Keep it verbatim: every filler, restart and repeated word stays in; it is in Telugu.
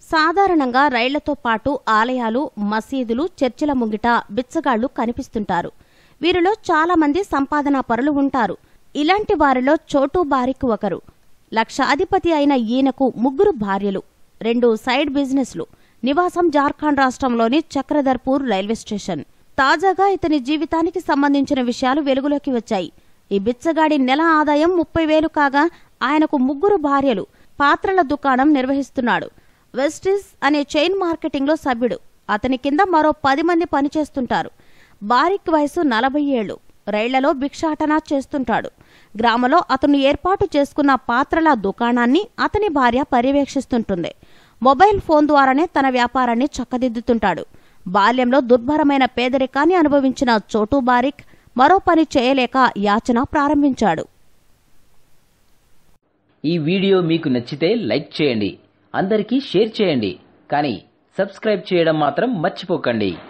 సాధారణంగా రైళ్లతో పాటు ఆలయాలు, మసీదులు, చర్చిల ముంగిట బిచ్చగాళ్లు కనిపిస్తుంటారు. వీరిలో చాలా మంది సంపాదనా పరులు ఉంటారు. ఇలాంటి వారిలో చోటూ బారిక్ ఒకరు. లక్షాధిపతి అయిన ఈయనకు ముగ్గురు భార్యలు, రెండు సైడ్ బిజినెస్లు. నివాసం జార్ఖండ్ రాష్ట్రంలోని చక్రధర్పూర్ రైల్వే స్టేషన్. తాజాగా ఇతని జీవితానికి సంబంధించిన విషయాలు వెలుగులోకి వచ్చాయి. ఈ బిచ్చగాడి నెల ఆదాయం ముప్పై వేలు కాగా ఆయనకు ముగ్గురు భార్యలు. పాత్రల దుకాణం నిర్వహిస్తున్నాడు. వెస్టిస్ అనే చైన్ మార్కెటింగ్లో సభ్యుడు. అతని కింద మరో పది మంది పనిచేస్తుంటారు. బారిక్ వయసు నలభై ఏళ్లు. రైళ్లలో భిక్షాటన చేస్తుంటాడు. గ్రామంలో అతను ఏర్పాటు చేసుకున్న పాత్రల దుకాణాన్ని అతని భార్య పర్యవేక్షిస్తుంటుంది. మొబైల్ ఫోన్ ద్వారానే తన వ్యాపారాన్ని చక్కదిద్దుతుంటాడు. బాల్యంలో దుర్భరమైన పేదరికాన్ని అనుభవించిన చోటూ బారిక్ మరో పని చేయలేక యాచన ప్రారంభించాడు. ఈ వీడియో మీకు నచ్చితే లైక్ చేయండి, అందరికీ షేర్ చేయండి, కానీ సబ్స్క్రైబ్ చేయడం మాత్రం మర్చిపోకండి.